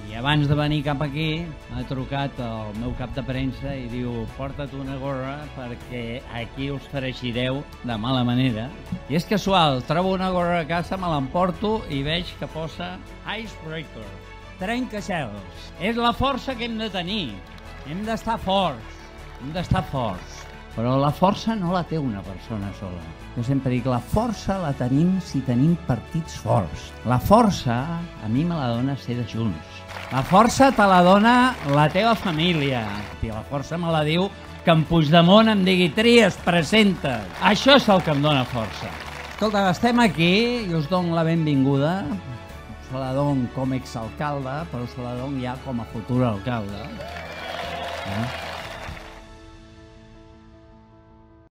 I abans de venir cap aquí m'ha trucat el meu cap de premsa i diu porta't una gorra perquè aquí us fareixireu de mala manera. I és casual, trobo una gorra a casa, me l'emporto i veig que posa Icebreaker, trencacels. És la força que hem de tenir. Hem d'estar forts, hem d'estar forts. Però la força no la té una persona sola. Jo sempre dic, la força la tenim si tenim partits forts. La força a mi me la dona ser de Junts. La força te la dona la teva família. I la força me la diu que en Puigdemont em digui tries, presenta. Això és el que em dona força. Escolta, estem aquí i us dono la benvinguda. Se la dono com exalcalde, però se la dono ja com a futur alcalde.